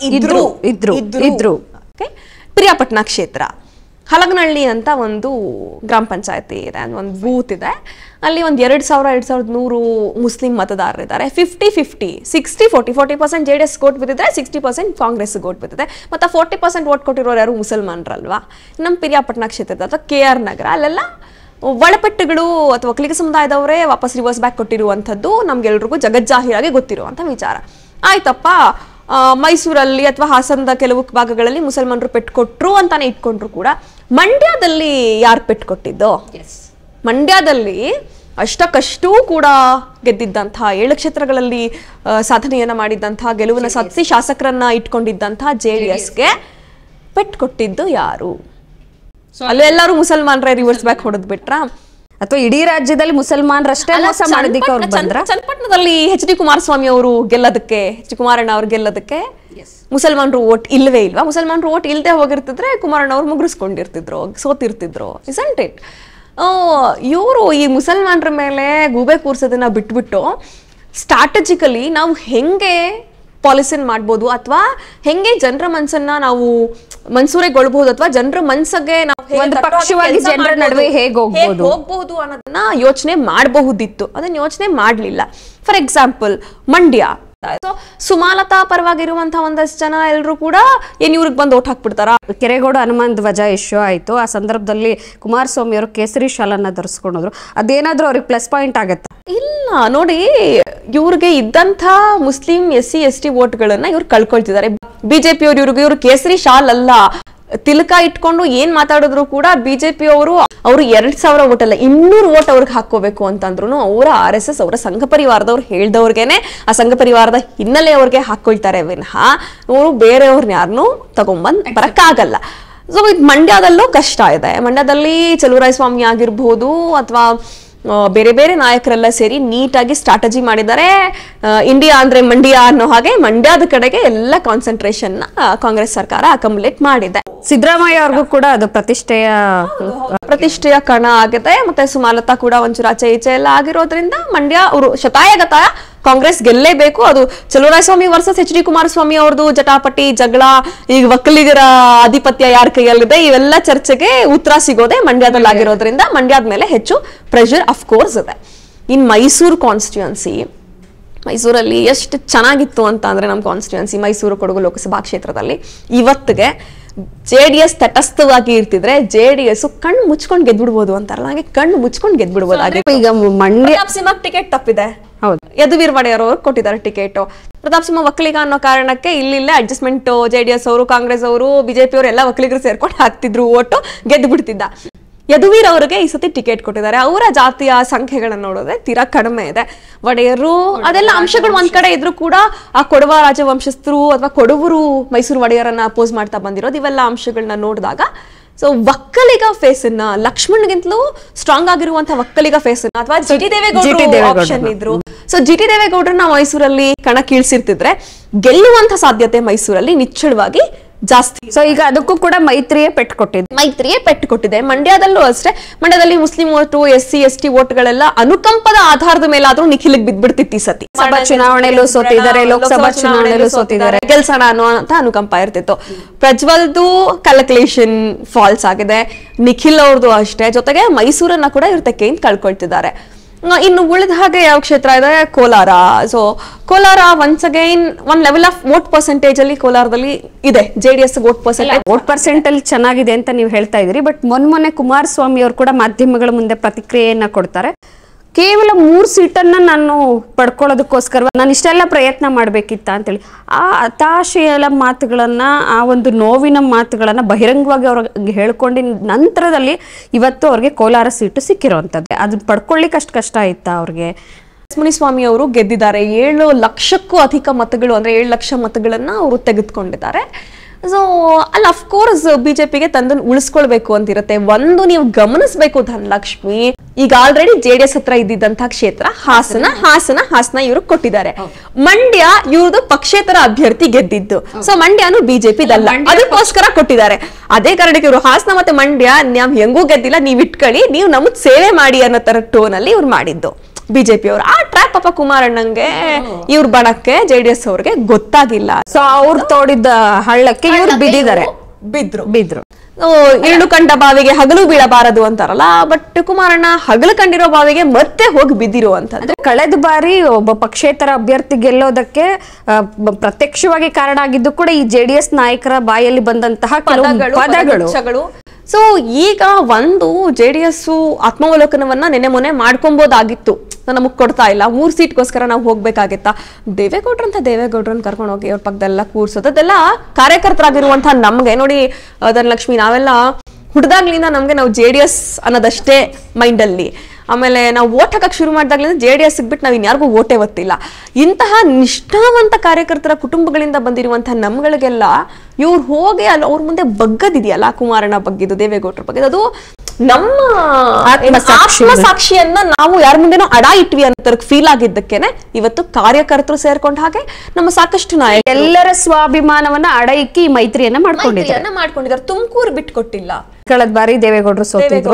ಇದ್ರು. ಪಿರಿಯಾಪಟ್ಟಣ ಕ್ಷೇತ್ರ ಹಲಗನಹಳ್ಳಿ ಅಂತ ಒಂದು ಗ್ರಾಮ ಪಂಚಾಯತಿ ಇದೆ, ಒಂದು ಬೂತ್ ಇದೆ. ಅಲ್ಲಿ ಒಂದು 2000-2100 ಮುಸ್ಲಿಂ ಮತದಾರರಿದ್ದಾರೆ. 50-50, 60-40, 40% JDS ಓಟ್ ಬಿದ್ದಿದ್ರೆ 60% ಕಾಂಗ್ರೆಸ್ ಓಟ್ ಬಿದ್ದಿದೆ. ಮತ್ತು 40% ಓಟ್ ಕೊಟ್ಟಿರೋರು ಯಾರು? ಮುಸಲ್ಮಾನರಲ್ವಾ. ನಮ್ಮ ಪಿರಿಯಾಪಟ್ಟಣ ಕ್ಷೇತ್ರದ ಅಥವಾ KR ನಗರ ಅಲ್ಲೆಲ್ಲ ಒಳಪೆಟ್ಟುಗಳು ಅಥವಾ ಒಕ್ಕಲಿಗ ಸಮುದಾಯದವರೇ ವಾಪಸ್ ರಿವರ್ಸ್ ಬ್ಯಾಕ್ ಕೊಟ್ಟಿರುವಂಥದ್ದು ನಮ್ಗೆಲ್ರಿಗೂ ಜಗಜ್ಜಾಹೀರಾಗಿ ಗೊತ್ತಿರುವಂಥ ವಿಚಾರ. ಆಯ್ತಪ್ಪ, ಮೈಸೂರಲ್ಲಿ ಅಥವಾ ಹಾಸನದ ಕೆಲವು ಭಾಗಗಳಲ್ಲಿ ಮುಸಲ್ಮಾನರು ಪೆಟ್ಟು ಕೊಟ್ರು ಅಂತಾನೆ ಇಟ್ಕೊಂಡ್ರು ಕೂಡ ಮಂಡ್ಯದಲ್ಲಿ ಯಾರು ಪೆಟ್ಟು ಕೊಟ್ಟಿದ್ದು? ಮಂಡ್ಯದಲ್ಲಿ ಅಷ್ಟಕ್ಕಷ್ಟೂ ಕೂಡ ಗೆದ್ದಿದ್ದಂತಹ 7 ಕ್ಷೇತ್ರಗಳಲ್ಲಿ ಸಾಧನೆಯನ್ನ ಮಾಡಿದ್ದಂತಹ, ಗೆಲುವಿನ ಸಾಧಿಸಿ ಶಾಸಕರನ್ನ ಇಟ್ಕೊಂಡಿದ್ದಂತಹ JDSಗೆ ಪೆಟ್ಟು ಕೊಟ್ಟಿದ್ದು ಯಾರು? ಅಲ್ಲೆಲ್ಲರೂ ಮುಸಲ್ಮಾನರೇ ರಿವರ್ಸ್ ಬ್ಯಾಕ್ ಹೊಡೆದ್ ಬಿಟ್ರಾ? ಅಥವಾ ಇಡೀ ರಾಜ್ಯದಲ್ಲಿ ಮುಸಲ್ಮಾನರಷ್ಟೇ ಮೋಸ ಮಾಡೋದಕ್ಕೆ ಅವ್ರು ಬಂದ್ರ? ಚನ್ನಪಟ್ಟಣದಲ್ಲಿ HD ಕುಮಾರಸ್ವಾಮಿ ಅವರು ಗೆಲ್ಲೋದಕ್ಕೆ, HD ಕುಮಾರಣ್ಣ ಅವ್ರು ಗೆಲ್ಲೋದಕ್ಕೆ ಮುಸಲ್ಮಾನರು ಓಟ್ ಇಲ್ವೇ ಇಲ್ವಾ? ಮುಸಲ್ಮಾನರು ಓಟ್ ಇಲ್ಲದೆ ಹೋಗಿರ್ತಿದ್ರೆ ಕುಮಾರಣ್ಣ ಅವ್ರು ಮುಗಿಸ್ಕೊಂಡಿರ್ತಿದ್ರು, ಸೋತಿರ್ತಿದ್ರು. Isn't it? ಇವರು ಈ ಮುಸಲ್ಮಾನರ ಮೇಲೆ ಗೂಬೆ ಕೂರ್ಸೋದನ್ನ ಬಿಟ್ಬಿಟ್ಟು ಸ್ಟ್ರಾಟಜಿಕಲಿ ನಾವು ಹೆಂಗೆ ಪಾಲಿಸಿನ್ ಮಾಡ್ಬೋದು ಅಥವಾ ಹೆಂಗೆ ಜನರ ಮನಸ್ಸನ್ನ ನಾವು ಮನ್ಸೂರೆಗೊಳ್ಬಹುದು ಅಥವಾ ಜನರ ಮನಸ್ಸಿಗೆ ನಾವು ಒಂದು ಪಕ್ಷವಾಗಿ ಜನರ ನಡುವೆ ಹೇಗೆ ಹೋಗ್ಬಹುದು ಅನ್ನೋದನ್ನ ಯೋಚನೆ ಮಾಡಬಹುದಿತ್ತು. ಅದನ್ನ ಯೋಚನೆ ಮಾಡ್ಲಿಲ್ಲ. ಫಾರ್ ಎಕ್ಸಾಂಪಲ್ ಮಂಡ್ಯ, ಸುಮಾಲತಾ ಪರವಾಗಿರುವಂತಹ ಒಂದಷ್ಟು ಜನ ಎಲ್ಲರೂ ಕೂಡ ಏನ್ ಇವ್ರಿಗೆ ಬಂದು ಓಟ್ ಹಾಕ್ಬಿಡ್ತಾರ. ಕೆರೆಗೋಡು ಹನುಮಾನ್ ಧ್ವಜ ಇಶ್ಯೂ ಆಯ್ತು. ಆ ಸಂದರ್ಭದಲ್ಲಿ ಕುಮಾರಸ್ವಾಮಿ ಅವರು ಕೇಸರಿ ಶಾಲನ್ನ ಧರಿಸ್ಕೊಂಡ್ರು. ಅದೇನಾದ್ರೂ ಅವ್ರಿಗೆ ಪ್ಲಸ್ ಪಾಯಿಂಟ್ ಆಗತ್ತ? ಇಲ್ಲ ನೋಡಿ, ಇವ್ರಿಗೆ ಇದ್ದಂಥ ಮುಸ್ಲಿಂ SC ST ವೋಟ್ಗಳನ್ನ ಇವ್ರು ಕಳ್ಕೊಳ್ತಿದ್ದಾರೆ. ಬಿಜೆಪಿ ಇವ್ರು ಕೇಸರಿ ಶಾಲ್ ಅಲ್ಲ, ತಿಲಕ ಇಟ್ಕೊಂಡು ಏನ್ ಮಾತಾಡಿದ್ರು ಕೂಡ ಬಿಜೆಪಿ ಅವರು 2000 ವೋಟ್ ಅಲ್ಲ 200 ವೋಟ್ ಅವ್ರಿಗೆ ಹಾಕೋಬೇಕು ಅಂತಂದ್ರು ಅವರ RSS ಅವರ ಸಂಘ ಪರಿವಾರದವ್ರು ಹೇಳ್ದವ್ರಿಗೇನೆ ಆ ಸಂಘ ಪರಿವಾರದ ಹಿನ್ನೆಲೆ ಅವ್ರಿಗೆ ಹಾಕೊಳ್ತಾರೆ ವಿನಃ ಅವರು ಬೇರೆಯವ್ರನ್ನ ಯಾರನ್ನೂ ತಗೊಂಬಂದ್ ಬರಕ್ಕಾಗಲ್ಲ. ಸೊ ಇದು ಮಂಡ್ಯದಲ್ಲೂ ಕಷ್ಟ ಇದೆ. ಮಂಡ್ಯದಲ್ಲಿ ಚಲುವರಾಯಸ್ವಾಮಿ ಆಗಿರ್ಬೋದು ಅಥವಾ ಬೇರೆ ಬೇರೆ ನಾಯಕರೆಲ್ಲ ಸೇರಿ ನೀಟಾಗಿ ಸ್ಟ್ರಾಟಜಿ ಮಾಡಿದ್ದಾರೆ. ಇಂಡಿಯಾ ಅಂದ್ರೆ ಮಂಡ್ಯ ಅನ್ನೋ ಹಾಗೆ ಮಂಡ್ಯದ ಕಡೆಗೆ ಎಲ್ಲ ಕಾನ್ಸಂಟ್ರೇಷನ್ ಕಾಂಗ್ರೆಸ್ ಸರ್ಕಾರ ಅಕಮುಲೇಟ್ ಮಾಡಿದೆ. ಸಿದ್ದರಾಮಯ್ಯ ಅವ್ರಿಗೂ ಕೂಡ ಅದು ಪ್ರತಿಷ್ಠೆಯ ಕಣ ಆಗಿದೆ. ಮತ್ತೆ ಸುಮಲತಾ ಕೂಡ ಒಂಚೂರು ಆಚೆ ಈಚೆ ಎಲ್ಲ ಆಗಿರೋದ್ರಿಂದ ಮಂಡ್ಯ ಅವರು ಶತಾಯಗತಾಯ ಕಾಂಗ್ರೆಸ್ ಗೆಲ್ಲೇಬೇಕು. ಅದು Chaluvarayaswamy versus H D Kumaraswamy ಅವ್ರದ್ದು ಜಟಾಪಟಿ ಜಗಳ, ಈಗ ಒಕ್ಕಲಿಗರ ಆಧಿಪತ್ಯ ಯಾರ ಕೈಯಲ್ಲಿದೆ, ಇವೆಲ್ಲ ಚರ್ಚೆಗೆ ಉತ್ತರ ಸಿಗೋದೆ ಮಂಡ್ಯದಲ್ಲಿ ಆಗಿರೋದ್ರಿಂದ ಮಂಡ್ಯದ ಮೇಲೆ ಹೆಚ್ಚು ಪ್ರೆಷರ್ ಅಫ್ಕೋರ್ಸ್ ಇದೆ. ಇನ್ ಮೈಸೂರು ಕಾನ್ಸ್ಟಿಟ್ಯೂನ್ಸಿ, ಮೈಸೂರಲ್ಲಿ ಎಷ್ಟು ಚೆನ್ನಾಗಿತ್ತು ಅಂತ ಅಂದ್ರೆ ನಮ್ಮ ಕಾನ್ಸ್ಟಿಟ್ಯೂನ್ಸಿ ಮೈಸೂರು ಕೊಡಗು ಲೋಕಸಭಾ ಕ್ಷೇತ್ರದಲ್ಲಿ ಇವತ್ತಿಗೆ JDS ತಟಸ್ಥವಾಗಿ ಇರ್ತಿದ್ರೆ JDS ಕಣ್ಣು ಮುಚ್ಕೊಂಡು ಗೆದ್ಬಿಡ್ಬೋದು ಅಂತಾರಲ್ಲ, ಹಾಗೆ ಕಣ್ಣು ಮುಚ್ಕೊಂಡು ಗೆದ್ಬಿಡ್ಬೋದು. ಈಗ ಮಂಡ್ಯ ಟಿಕೆಟ್ ತಪ್ಪಿದೆ, ಹೌದು, ಯದುವೀರ್ ಒಡೆಯರ್ ಅವರು ಕೊಟ್ಟಿದ್ದಾರೆ ಟಿಕೆಟ್. ಪ್ರತಾಪ್ ಸಿಂಹ ಒಕ್ಕಲಿಗ ಅನ್ನೋ ಕಾರಣಕ್ಕೆ ಇಲ್ಲಿಲ್ಲೇ ಅಡ್ಜಸ್ಟ್ಮೆಂಟ್ JDS ಅವರು, ಕಾಂಗ್ರೆಸ್ ಅವರು, ಬಿಜೆಪಿ ಅವರು ಎಲ್ಲ ಒಕ್ಕಲಿಗರು ಸೇರ್ಕೊಂಡು ಹಾಕ್ತಿದ್ರು, ಓಟು ಗೆದ್ದು ಬಿಡ್ತಿದ್ದ. ಯದುವೀರ್ ಅವರಿಗೆ ಈ ಸತಿ ಟಿಕೆಟ್ ಕೊಟ್ಟಿದ್ದಾರೆ. ಅವರ ಜಾತಿಯ ಸಂಖ್ಯೆಗಳನ್ನ ನೋಡಿದ್ರೆ ತೀರಾ ಕಡಿಮೆ ಇದೆ. ಒಡೆಯರು ಅದೆಲ್ಲ ಅಂಶಗಳು ಒಂದ್ ಕಡೆ ಇದ್ರು ಕೂಡ ಆ ಕೊಡವ ರಾಜವಂಶಸ್ಥರು ಅಥವಾ ಕೊಡವರು ಮೈಸೂರು ಒಡೆಯರನ್ನ ಅಪೋಸ್ ಮಾಡ್ತಾ ಬಂದಿರೋದು, ಇವೆಲ್ಲ ಅಂಶಗಳನ್ನ ನೋಡಿದಾಗ ಸೊ ಒಕ್ಕಲಿಗ ಫೇಸ್ ಅನ್ನ ಲಕ್ಷ್ಮಣ್ಗಿಂತಲೂ ಸ್ಟ್ರಾಂಗ್ ಆಗಿರುವಂತಹ ಒಕ್ಕಲಿಗ ಫೇಸ್ ಅನ್ನ ಅಥವಾ ಜಿ ಟಿ ದೇವೇಗೌಡ ಆಪ್ಷನ್ ಇದ್ರು. ಸೊ ಜಿ ಟಿ ದೇವೇಗೌಡರನ್ನ ಮೈಸೂರಲ್ಲಿ ಕಣಕ್ಕಿಳಿಸಿರ್ತಿದ್ರೆ ಗೆಲ್ಲುವಂತ ಸಾಧ್ಯತೆ ಮೈಸೂರಲ್ಲಿ ನಿಚ್ಚಳವಾಗಿ ಜಾಸ್ತಿ. ಸೊ ಈಗ ಅದಕ್ಕೂ ಕೂಡ ಮೈತ್ರಿಯೇ ಪೆಟ್ಟು ಕೊಟ್ಟಿದೆ. ಮಂಡ್ಯದಲ್ಲೂ ಅಷ್ಟೇ, ಮಂಡ್ಯದಲ್ಲಿ ಮುಸ್ಲಿಂ ಓಟು, SC ST ಓಟ್ಗಳೆಲ್ಲ ಅನುಕಂಪದ ಆಧಾರದ ಮೇಲಾದ್ರೂ ನಿಖಿಲ್ಗೆ ಬಿದ್ಬಿಡ್ತಿತ್ತು ಈ ಸತಿ. ಸಭಾ ಚುನಾವಣೆಯಲ್ಲೂ ಸೋತಿದ್ದಾರೆ, ಲೋಕಸಭಾ ಚುನಾವಣೆಯಲ್ಲೂ ಸೋತಿದ್ದಾರೆ, ಗೆಲ್ಸೋಣ ಅನ್ನುವಂತ ಅನುಕಂಪ ಇರ್ತಿತ್ತು. ಪ್ರಜ್ವಲ್ದು ಕ್ಯಾಲ್ಕುಲೇಷನ್ ಫಾಲ್ಸ್ ಆಗಿದೆ, ನಿಖಿಲ್ ಅವ್ರದ್ದು ಅಷ್ಟೇ. ಜೊತೆಗೆ ಮೈಸೂರನ್ನ ಕೂಡ ಇವ್ರ ತೆಕ್ಕೆಯಿಂದ ಕಳ್ಕೊಳ್ತಿದ್ದಾರೆ. ಇನ್ನು ಉಳಿದ ಹಾಗೆ ಯಾವ ಕ್ಷೇತ್ರ ಇದೆ? Kolar. So Kolar once again ಒಂದ್ ಲೆವೆಲ್ ಆಫ್ ವೋಟ್ ಪರ್ಸೆಂಟೇಜ್ ಅಲ್ಲಿ ಕೋಲಾರದಲ್ಲಿ ಇದೆ. JDS ವೋಟ್ ಪರ್ಸೆಂಟ್ ಅಲ್ಲಿ ಚೆನ್ನಾಗಿದೆ ಅಂತ ನೀವು ಹೇಳ್ತಾ ಇದ್ರಿ. ಬಟ್ ಮೊನ್ನೆ ಕುಮಾರಸ್ವಾಮಿ ಅವರು ಕೂಡ ಮಾಧ್ಯಮಗಳ ಮುಂದೆ ಪ್ರತಿಕ್ರಿಯೆಯನ್ನ ಕೊಡ್ತಾರೆ. ಕೇವಲ 3 ಸೀಟನ್ನ ನಾನು ಪಡ್ಕೊಳ್ಳೋದಕ್ಕೋಸ್ಕರ ನಾನು ಇಷ್ಟೆಲ್ಲ ಪ್ರಯತ್ನ ಮಾಡ್ಬೇಕಿತ್ತ ಅಂತೇಳಿ ಆ ಹತಾಶೆಯ ಮಾತುಗಳನ್ನ, ಆ ಒಂದು ನೋವಿನ ಮಾತುಗಳನ್ನ ಬಹಿರಂಗವಾಗಿ ಅವ್ರಿಗೆ ಹೇಳ್ಕೊಂಡಿನ ನಂತರದಲ್ಲಿ ಇವತ್ತು ಅವ್ರಿಗೆ ಕೋಲಾರ ಸೀಟು ಸಿಕ್ಕಿರೋಂಥದ್ದು. ಅದನ್ನ ಪಡ್ಕೊಳ್ಳಿಕ್ಕೆ ಅಷ್ಟು ಕಷ್ಟ ಆಯ್ತಾ ಅವ್ರಿಗೆ? ಮುನಿಸ್ವಾಮಿ ಅವರು ಗೆದ್ದಿದ್ದಾರೆ. 7 ಲಕ್ಷಕ್ಕೂ ಅಧಿಕ ಮತಗಳು ಅಂದ್ರೆ 7 ಲಕ್ಷ ಮತಗಳನ್ನ ಅವರು ತೆಗೆದುಕೊಂಡಿದ್ದಾರೆ. ಸೊ ಅಲ್ಲಿ ಅಫ್ಕೋರ್ಸ್ ಬಿಜೆಪಿಗೆ ತಂದನ್ನು ಉಳಿಸ್ಕೊಳ್ಬೇಕು ಅಂತಿರುತ್ತೆ. ಒಂದು ನೀವು ಗಮನಿಸಬೇಕು ಧನಲಕ್ಷ್ಮಿ, ಈಗ ಆಲ್ರೆಡಿ JDS ಹತ್ರ ಇದ್ದಿದ್ದಂತಹ ಕ್ಷೇತ್ರ ಹಾಸನ ಇವರು ಕೊಟ್ಟಿದ್ದಾರೆ. ಮಂಡ್ಯ ಇವ್ರದ್ದು ಪಕ್ಷೇತರ ಅಭ್ಯರ್ಥಿ ಗೆದ್ದಿದ್ದು. ಸೊ ಮಂಡ್ಯನು ಬಿಜೆಪಿದಲ್ಲ, ಅದಕ್ಕೋಸ್ಕರ ಕೊಟ್ಟಿದ್ದಾರೆ. ಅದೇ ಕಾರಣಕ್ಕೆ ಇವರು ಹಾಸನ ಮತ್ತೆ ಮಂಡ್ಯ ನಾವ್ ಹೆಂಗೂ ಗೆದ್ದಿಲ್ಲ, ನೀವ್ ಇಟ್ಕೊಳ್ಳಿ, ನೀವು ನಮಗ್ ಸೇವೆ ಮಾಡಿ ಅನ್ನೋ ತರ ಟೋನ್ ಅಲ್ಲಿ ಇವ್ರು ಮಾಡಿದ್ದು ಬಿಜೆಪಿ ಅವರು. ಆ ಟ್ರ್ಯಾಪ್ ಪಾಪ ಕುಮಾರಣ್ಣಂಗೆ ಇವ್ರ ಬಣಕ್ಕೆ JDS ಅವ್ರಿಗೆ ಗೊತ್ತಾಗಿಲ್ಲ. ಸೊ ಅವ್ರು ತೋಡಿದ್ದ ಹಳ್ಳಕ್ಕೆ ಇವ್ರು ಬಿದ್ರು. ಇರುಳು ಕಂಡ ಬಾವಿಗೆ ಹಗಲು ಬೀಳಬಾರದು ಅಂತಾರಲ್ಲ, ಬಟ್ ಕುಮಾರಣ್ಣ ಹಗಲು ಕಂಡಿರೋ ಬಾವಿಗೆ ಮತ್ತೆ ಹೋಗಿ ಬಿದ್ದಿರುವಂತದ್ದು. ಕಳೆದ ಬಾರಿ ಒಬ್ಬ ಪಕ್ಷೇತರ ಅಭ್ಯರ್ಥಿ ಗೆಲ್ಲೋದಕ್ಕೆ ಪ್ರತ್ಯಕ್ಷವಾಗಿ ಕಾರಣ ಆಗಿದ್ದು ಕೂಡ ಈ JDS ನಾಯಕರ ಬಾಯಲ್ಲಿ ಬಂದಂತಹ ಪದಗಳು. ಸೊ ಈಗ ಒಂದು JDS ಆತ್ಮಾವಲೋಕನವನ್ನ ಮೊನ್ನೆ ಮಾಡ್ಕೊಬೋದಾಗಿತ್ತು, ನಮಗ್ ಕೊಡ್ತಾ ಇಲ್ಲ, 3 ಸೀಟ್ಗೋಸ್ಕರ ನಾವು ಹೋಗ್ಬೇಕಾಗಿತ್ತಾ? ದೇವೇಗೌಡ್ರನ್ನ ಕರ್ಕೊಂಡು ಹೋಗಿ ಅವ್ರ ಪಕ್ಕದೆಲ್ಲ ಕೂರ್ಸೋದು, ಅದೆಲ್ಲ ಕಾರ್ಯಕರ್ತರಾಗಿರುವಂತಹ ನಮ್ಗೆ ನೋಡಿ ಧನಲಕ್ಷ್ಮಿ, ನಾವೆಲ್ಲ ಹುಡ್ದಾಗ್ಲಿಂದ ನಾವು JDS ಅನ್ನೋದಷ್ಟೇ ಮೈಂಡ್ ಅಲ್ಲಿ. ಆಮೇಲೆ ನಾವು ಓಟ್ ಹಾಕಕ್ ಶುರು ಮಾಡಿದಾಗ್ಲಿಂದ JDS ಬಿಟ್ಟು ನಾವು ಇನ್ಯಾರಿಗೂ ಓಟೇ ಒತ್ತಿಲ್ಲ. ಇಂತಹ ನಿಷ್ಠಾವಂತ ಕಾರ್ಯಕರ್ತರ ಕುಟುಂಬಗಳಿಂದ ಬಂದಿರುವಂತಹ ನಮ್ಗಳಿಗೆಲ್ಲ ಇವ್ರು ಹೋಗಿ ಅಲ್ಲಿ ಅವ್ರ ಮುಂದೆ ಬಗ್ಗದಿದೆಯಲ್ಲ, ಕುಮಾರಣ್ಣ ಬಗ್ಗಿದ್ದು, ದೇವೇಗೌಡರ ಬಗ್ಗಿದ್ದು, ಅದು ನಮ್ಮ ಆತ್ಮಸಾಕ್ಷಿಯನ್ನ ನಾವು ಯಾರ ಮುಂದೆನೋ ಅಡ ಇಟ್ವಿ ಅಂತ ಫೀಲ್ ಆಗಿದ್ದಕ್ಕೇನೆ ಇವತ್ತು ಕಾರ್ಯಕರ್ತರು ಸೇರ್ಕೊಂಡ ಹಾಗೆ ನಮ್ಮ ಸಾಕಷ್ಟು ನಾಯಕರು ಎಲ್ಲರ ಸ್ವಾಭಿಮಾನವನ್ನ ಅಡ ಇಕ್ಕಿ ಮೈತ್ರಿಯನ್ನ ಮಾಡ್ಕೊಂಡಿದ್ದಾರೆ. ತುಮಕೂರು ಬಿಟ್ಕೊಟ್ಟಿಲ್ಲ. ಕಳೆದ ಬಾರಿ ದೇವೇಗೌಡರು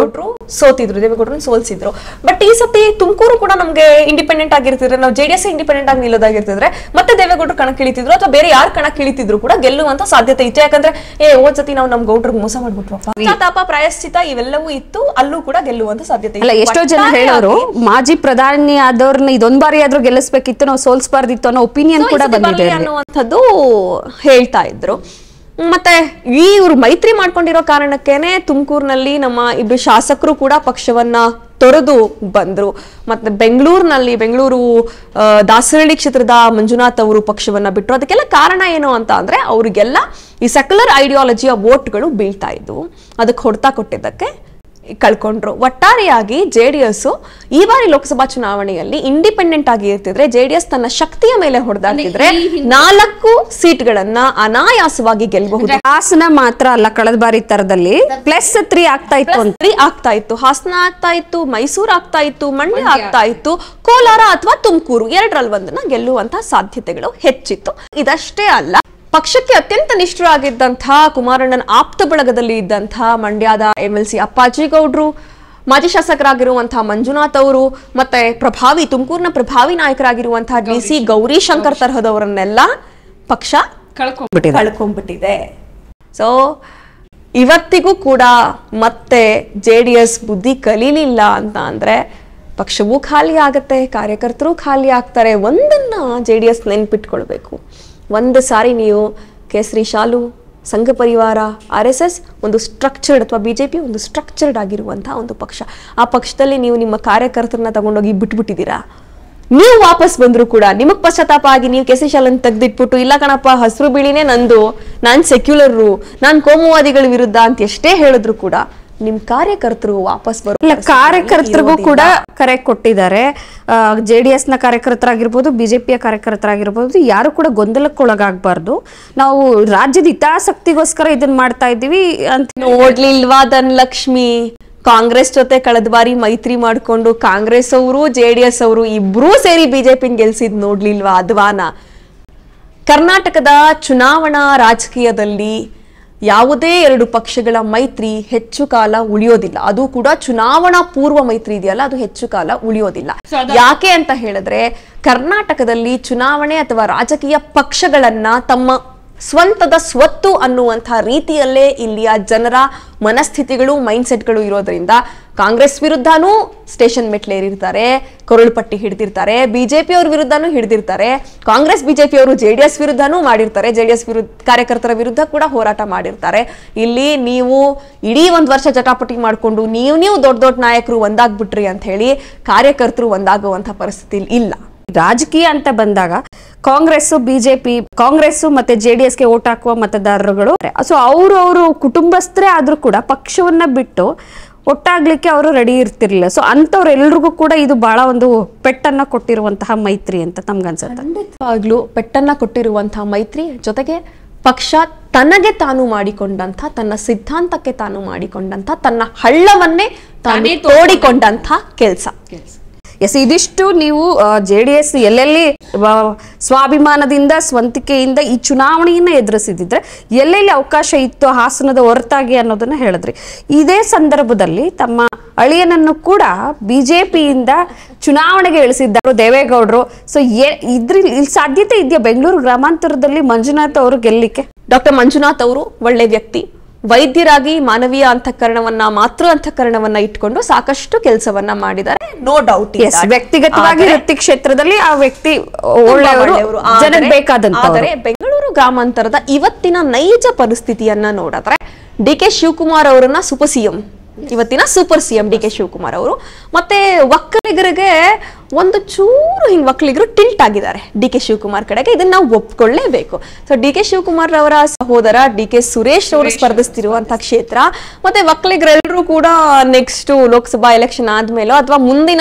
ದೇವೇಗೌಡರನ್ನ ಸೋಲ್ಸಿದ್ರು. ಬಟ್ ಈ ಸತಿ ತುಮಕೂರು ಕೂಡ ನಮ್ಗೆ ಇಂಡಿಪೆಂಡೆಂಟ್ ಆಗಿರ್ತಿದ್ರೆ, ನಾವು JDS ಇಂಡಿಪೆಂಡೆಂಟ್ ಆಗಿ ನಿಲ್ಲೋದಾಗಿರ್ತಿದ್ರೆ ಮತ್ತೆ ದೇವೇಗೌಡರು ಕಣಕ್ಕಿಳಿತಿದ್ರು ಅಥವಾ ಬೇರೆ ಯಾರು ಕಣಕ್ಕಿಳಿತಿದ್ರು ಕೂಡ ಗೆಲ್ಲುವಂತ ಸಾಧ್ಯತೆ ಇತ್ತು. ಯಾಕಂದ್ರೆ ಹೋದ್ ಸತಿ ನಾವು ನಮ್ ಗೌಡ್ರಿಗೆ ಮೋಸ ಮಾಡ್ಬಿಟ್ವಪ್ಪ, ಪ್ರಾಯಶ್ಚಿತ ಇವೆಲ್ಲವೂ ಇತ್ತು, ಅಲ್ಲೂ ಕೂಡ ಗೆಲ್ಲುವಂತ ಸಾಧ್ಯತೆ ಇಲ್ಲ. ಎಷ್ಟೋ ಜನ ಹೇಳೋರು ಮಾಜಿ ಪ್ರಧಾನಿ ಆದವ್ರನ್ನ ಇದೊಂದ್ ಬಾರಿ ಆದ್ರೂ ಗೆಲ್ಲಿಸ್ಬೇಕಿತ್ತು, ನಾವು ಸೋಲ್ಸ್ಬಾರ್ದಿತ್ತು ಅನ್ನೋ ಒಪಿನಿಯನ್ ಕೂಡ ಬಂದಿದೆ ಅನ್ನುವಂಥದ್ದು ಹೇಳ್ತಾ ಇದ್ರು. ಮತ್ತೆ ಇವ್ರು ಮೈತ್ರಿ ಮಾಡ್ಕೊಂಡಿರೋ ಕಾರಣಕ್ಕೇನೆ ತುಮಕೂರಿನಲ್ಲಿ ನಮ್ಮ ಇಬ್ರು ಶಾಸಕರು ಕೂಡ ಪಕ್ಷವನ್ನ ತೊರೆದು ಬಂದ್ರು. ಮತ್ತೆ ಬೆಂಗಳೂರು ದಾಸರಳ್ಳಿ ಕ್ಷೇತ್ರದ ಮಂಜುನಾಥ್ ಅವರು ಪಕ್ಷವನ್ನ ಬಿಟ್ಟರು. ಅದಕ್ಕೆಲ್ಲ ಕಾರಣ ಏನು ಅಂತ ಅಂದ್ರೆ ಅವ್ರಿಗೆಲ್ಲ ಈ ಸೆಕ್ಯುಲರ್ ಐಡಿಯಾಲಜಿಯ ವೋಟ್ಗಳು ಬೀಳ್ತಾ ಇದ್ವು, ಅದಕ್ಕೆ ಹೊಡೆತ ಕೊಟ್ಟಿದ್ದಕ್ಕೆ ಕಳ್ಕೊಂಡ್ರು. ಒಟ್ಟಾರೆಯಾಗಿ JDS ಈ ಬಾರಿ ಲೋಕಸಭಾ ಚುನಾವಣೆಯಲ್ಲಿ ಇಂಡಿಪೆಂಡೆಂಟ್ ಆಗಿ ಇರ್ತಿದ್ರೆ, JDS ತನ್ನ ಶಕ್ತಿಯ ಮೇಲೆ ಹೊಡೆದಾಕಿದ್ರೆ 4 ಸೀಟ್ಗಳನ್ನ ಅನಾಯಾಸವಾಗಿ ಗೆಲ್ಲಬಹುದು. ಹಾಸನ ಮಾತ್ರ ಅಲ್ಲ, ಕಳೆದ ಬಾರಿ ತರದಲ್ಲಿ +3 ಆಗ್ತಾ ಇತ್ತು. ಹಾಸನ ಆಗ್ತಾ ಇತ್ತು, ಮೈಸೂರು ಆಗ್ತಾ ಇತ್ತು, ಮಂಡ್ಯ ಆಗ್ತಾ ಇತ್ತು, ಕೋಲಾರ ಅಥವಾ ತುಮಕೂರು 2ರಲ್ಲಿ ಒಂದನ್ನ ಗೆಲ್ಲುವಂತಹ ಸಾಧ್ಯತೆಗಳು ಹೆಚ್ಚಿತ್ತು. ಇದಷ್ಟೇ ಅಲ್ಲ, ಪಕ್ಷಕ್ಕೆ ಅತ್ಯಂತ ನಿಷ್ಠರಾಗಿದ್ದಂಥ ಕುಮಾರಣ್ಣನ ಆಪ್ತ ಬಳಗದಲ್ಲಿ ಇದ್ದಂಥ ಮಂಡ್ಯದ MLC ಅಪ್ಪಾಜಿ ಗೌಡ್ರು, ಮಾಜಿ ಶಾಸಕರಾಗಿರುವಂತಹ ಮಂಜುನಾಥ್ ಅವರು, ಮತ್ತೆ ತುಮಕೂರಿನ ಪ್ರಭಾವಿ ನಾಯಕರಾಗಿರುವಂತಹ DC ಗೌರಿಶಂಕರ್ ತರಹದವರನ್ನೆಲ್ಲ ಪಕ್ಷ ಕಳ್ಕೊಂಡ್ಬಿಟ್ಟಿದೆ. ಸೊ ಇವತ್ತಿಗೂ ಕೂಡ ಮತ್ತೆ JDS ಬುದ್ಧಿ ಕಲೀಲಿಲ್ಲ ಅಂತ ಅಂದ್ರೆ ಪಕ್ಷವೂ ಖಾಲಿ ಆಗತ್ತೆ, ಕಾರ್ಯಕರ್ತರು ಖಾಲಿ ಆಗ್ತಾರೆ. ಒಂದನ್ನ JDS ನೆನ್ಪಿಟ್ಕೊಳ್ಬೇಕು, ಒಂದು ಸಾರಿ ನೀವು ಕೇಸರಿ ಶಾಲು, ಸಂಘ ಪರಿವಾರ, RSS ಒಂದು ಸ್ಟ್ರಕ್ಚರ್ಡ್ ಅಥವಾ BJP ಒಂದು ಸ್ಟ್ರಕ್ಚರ್ಡ್ ಆಗಿರುವಂತಹ ಒಂದು ಪಕ್ಷ, ಆ ಪಕ್ಷದಲ್ಲಿ ನೀವು ನಿಮ್ಮ ಕಾರ್ಯಕರ್ತರನ್ನ ತಗೊಂಡೋಗಿ ಬಿಟ್ಬಿಟ್ಟಿದ್ದೀರಾ. ನೀವು ವಾಪಸ್ ಬಂದ್ರು ಕೂಡ ನಿಮಗ್ ಪಶ್ಚಾತ್ತಾಪ ಆಗಿ ನೀವು ಕೇಸರಿ ಶಾಲನ್ನು ತೆಗ್ದಿಟ್ಬಿಟ್ಟು ಇಲ್ಲ ಕಣಪ್ಪ ಹಸಿರು ಬಿಳಿನೇ ನಂದು, ನಾನ್ ಸೆಕ್ಯುಲರು, ನಾನ್ ಕೋಮುವಾದಿಗಳ ವಿರುದ್ಧ ಅಂತ ಎಷ್ಟೇ ಹೇಳಿದ್ರು ಕೂಡ ನಿಮ್ ಕಾರ್ಯಕರ್ತರು ವಾಪಸ್ ಬರೋ ಕಾರ್ಯಕರ್ತರಿಗೂ ಕೂಡ ಕರೆ ಕೊಟ್ಟಿದ್ದಾರೆ. JDS ನ ಕಾರ್ಯಕರ್ತರಾಗಿರ್ಬೋದು, BJP ಯ ಕಾರ್ಯಕರ್ತರಾಗಿರ್ಬೋದು, ಯಾರು ಕೂಡ ಗೊಂದಲಕ್ಕೊಳಗಾಗಬಾರ್ದು. ನಾವು ರಾಜ್ಯದ ಹಿತಾಸಕ್ತಿಗೋಸ್ಕರ ಇದನ್ನ ಮಾಡ್ತಾ ಇದ್ದೀವಿ ಅಂತ ನೋಡ್ಲಿಲ್ವಾ ಧನಲಕ್ಷ್ಮಿ? ಕಾಂಗ್ರೆಸ್ ಜೊತೆ ಕಳೆದ ಬಾರಿ ಮೈತ್ರಿ ಮಾಡ್ಕೊಂಡು ಕಾಂಗ್ರೆಸ್ ಅವರು JDS ಅವರು ಇಬ್ರೂ ಸೇರಿ BJP ಗೆಲ್ಸಿದ್ ನೋಡ್ಲಿಲ್ವಾ ಅದ್ವಾನ? ಕರ್ನಾಟಕದ ಚುನಾವಣಾ ರಾಜಕೀಯದಲ್ಲಿ ಯಾವುದೇ ಎರಡು ಪಕ್ಷಗಳ ಮೈತ್ರಿ ಹೆಚ್ಚು ಕಾಲ ಉಳಿಯೋದಿಲ್ಲ. ಅದು ಕೂಡ ಚುನಾವಣಾ ಪೂರ್ವ ಮೈತ್ರಿ ಇದೆಯಲ್ಲ, ಅದು ಹೆಚ್ಚು ಕಾಲ ಉಳಿಯೋದಿಲ್ಲ. ಯಾಕೆ ಅಂತ ಹೇಳಿದ್ರೆ ಕರ್ನಾಟಕದಲ್ಲಿ ಚುನಾವಣೆ ಅಥವಾ ರಾಜಕೀಯ ಪಕ್ಷಗಳನ್ನ ತಮ್ಮ ಸ್ವಂತದ ಸ್ವತ್ತು ಅನ್ನುವಂಥ ರೀತಿಯಲ್ಲೇ ಇಲ್ಲಿಯ ಜನರ ಮನಸ್ಥಿತಿಗಳು, ಮೈಂಡ್ಸೆಟ್ಗಳು ಇರೋದ್ರಿಂದ ಕಾಂಗ್ರೆಸ್ ವಿರುದ್ಧನೂ ಸ್ಟೇಷನ್ ಮೆಟ್ಲೇರಿರ್ತಾರೆ, ಕೊರಳು ಪಟ್ಟಿ ಹಿಡಿದಿರ್ತಾರೆ, BJP ಅವ್ರ ವಿರುದ್ಧನೂ ಹಿಡಿದಿರ್ತಾರೆ, ಕಾಂಗ್ರೆಸ್ BJP ಅವರು JDS ವಿರುದ್ಧನೂ ಮಾಡಿರ್ತಾರೆ, JDS ಕಾರ್ಯಕರ್ತರ ವಿರುದ್ಧ ಕೂಡ ಹೋರಾಟ ಮಾಡಿರ್ತಾರೆ. ಇಲ್ಲಿ ನೀವು ಇಡೀ ಒಂದು ವರ್ಷ ಜಟಾಪಟಿ ಮಾಡಿಕೊಂಡು ನೀವು ದೊಡ್ಡ ನಾಯಕರು ಒಂದಾಗ್ಬಿಟ್ರಿ ಅಂತ ಹೇಳಿ ಕಾರ್ಯಕರ್ತರು ಒಂದಾಗುವಂಥ ಪರಿಸ್ಥಿತಿ ಇಲ್ಲ. ರಾಜಕೀಯ ಅಂತ ಬಂದಾಗ ಕಾಂಗ್ರೆಸ್, BJP, ಕಾಂಗ್ರೆಸ್ ಮತ್ತೆ JDSಗೆ ಓಟ್ ಹಾಕುವ ಮತದಾರರುಗಳು, ಸೊ ಅವರು ಕುಟುಂಬಸ್ಥರೇ ಆದ್ರೂ ಕೂಡ ಪಕ್ಷವನ್ನ ಬಿಟ್ಟು ಒಟ್ಟಾಗ್ಲಿಕ್ಕೆ ಅವರು ರೆಡಿ ಇರ್ತಿರ್ಲಿಲ್ಲ. ಸೊ ಅಂತವ್ರೆಲ್ರಿಗೂ ಕೂಡ ಇದು ಬಹಳ ಒಂದು ಪೆಟ್ಟನ್ನ ಕೊಟ್ಟಿರುವಂತಹ ಮೈತ್ರಿ ಅಂತ ತಮ್ಗನ್ಸುತ್ತೆ? ಖಂಡಿತವಾಗ್ಲೂ ಪೆಟ್ಟನ್ನ ಕೊಟ್ಟಿರುವಂತಹ ಮೈತ್ರಿ, ಜೊತೆಗೆ ಪಕ್ಷ ತನಗೆ ತಾನು ಮಾಡಿಕೊಂಡಂಥ, ತನ್ನ ಸಿದ್ಧಾಂತಕ್ಕೆ ತಾನು ಮಾಡಿಕೊಂಡಂಥ, ತನ್ನ ಹಳ್ಳವನ್ನೇ ತಾನೇ ತೋಡಿಕೊಂಡಂಥ ಕೆಲಸ. ಎಸ್, ಇದಿಷ್ಟು ನೀವು JDS ಎಲ್ಲೆಲ್ಲಿ ಸ್ವಾಭಿಮಾನದಿಂದ, ಸ್ವಂತಿಕೆಯಿಂದ ಈ ಚುನಾವಣೆಯನ್ನ ಎದುರಿಸಿದ್ರೆ ಎಲ್ಲೆಲ್ಲಿ ಅವಕಾಶ ಇತ್ತು ಹಾಸನದ ಹೊರತಾಗಿ ಅನ್ನೋದನ್ನ ಹೇಳಿದ್ರಿ. ಇದೇ ಸಂದರ್ಭದಲ್ಲಿ ತಮ್ಮ ಅಳಿಯನನ್ನು ಕೂಡ BJPಯಿಂದ ಚುನಾವಣೆಗೆ ಇಳಿಸಿದ್ದಾರೆ ದೇವೇಗೌಡರು. ಸೊ ಇದ್ರಲ್ಲಿ ಸಾಧ್ಯತೆ ಇದೆಯಾ ಬೆಂಗಳೂರು ಗ್ರಾಮಾಂತರದಲ್ಲಿ ಮಂಜುನಾಥ್ ಅವರು ಗೆಲ್ಲಿಕ್ಕೆ? ಡಾಕ್ಟರ್ ಮಂಜುನಾಥ್ ಅವರು ಒಳ್ಳೆ ವ್ಯಕ್ತಿ, ವೈದ್ಯರಾಗಿ ಮಾನವೀಯ ಅಂತಃಕರಣವನ್ನ, ಮಾತೃ ಅಂತಃಕರಣವನ್ನ ಇಟ್ಕೊಂಡು ಸಾಕಷ್ಟು ಕೆಲಸವನ್ನ ಮಾಡಿದ್ದಾರೆ, ನೋ ಡೌಟ್. ವ್ಯಕ್ತಿಗತವಾಗಿ ವೃತ್ತಿ ಕ್ಷೇತ್ರದಲ್ಲಿ ಆ ವ್ಯಕ್ತಿ ಒಳ್ಳೆಯವರು, ಜನಕ್ಕೆ ಬೇಕಾದಂತ. ಆದರೆ ಬೆಂಗಳೂರು ಗ್ರಾಮಾಂತರದ ಇವತ್ತಿನ ನೈಜ ಪರಿಸ್ಥಿತಿಯನ್ನ ನೋಡಿದ್ರೆ DK ಶಿವಕುಮಾರ್ ಅವರನ್ನ ಇವತ್ತಿನ ಸೂಪರ್ CM DK ಶಿವಕುಮಾರ್ ಅವರು, ಮತ್ತೆ ಒಕ್ಕಲಿಗರಿಗೆ ಒಂದು ಚೂರು ಒಕ್ಕಲಿಗರು ಟಿಲ್ಟ್ ಆಗಿದ್ದಾರೆ DK ಶಿವಕುಮಾರ್ ಕಡೆಗೆ. ಇದನ್ನ ನಾವು ಒಪ್ಕೊಳ್ಳೇಬೇಕು. ಸೊ DK ಶಿವಕುಮಾರ್ ಅವರ ಸಹೋದರ DK ಸುರೇಶ್ ಅವರು ಸ್ಪರ್ಧಿಸ್ತಿರುವಂತಹ ಕ್ಷೇತ್ರ, ಮತ್ತೆ ಒಕ್ಕಲಿಗರೆಲ್ಲರೂ ಕೂಡ ನೆಕ್ಸ್ಟ್ ಲೋಕಸಭಾ ಎಲೆಕ್ಷನ್ ಆದ್ಮೇಲೋ ಅಥವಾ ಮುಂದಿನ